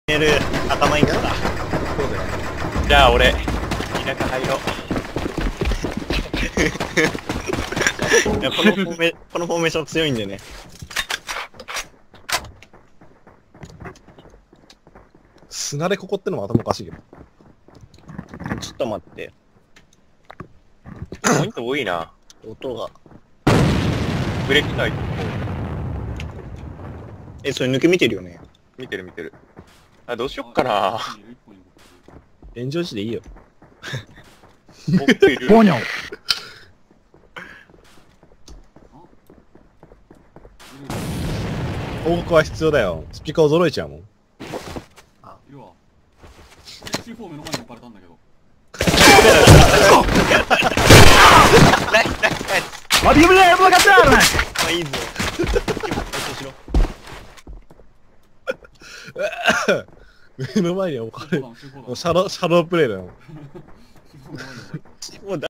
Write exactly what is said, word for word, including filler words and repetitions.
メール頭いいから。 そうだよ。 じゃあ俺、田舎入ろう。 いや、このフォーメ、このフォーメーション強いんでね。 砂でここってのも頭おかしいけど。 ちょっと待って。 ポイント多いな。 音が。 ブレーキタイプ。 え、それ抜け見てるよね。 見てる見てる。あ、どうしよっかな。 炎上時でいいよ。 もっといる。 ポニョ。 報告は必要だよ。スピーカー驚いちゃうもん。 いるわ。シーフォー目の前に置かれたんだけど。 ナイスナイスナイス。 Vad vill du göra på katten? まあいいぞ。しろ。 目の前に置かれる。 シーフォーだ、 もうシャドウ、シャドウプレイだよ。 シーフォーだ。 もう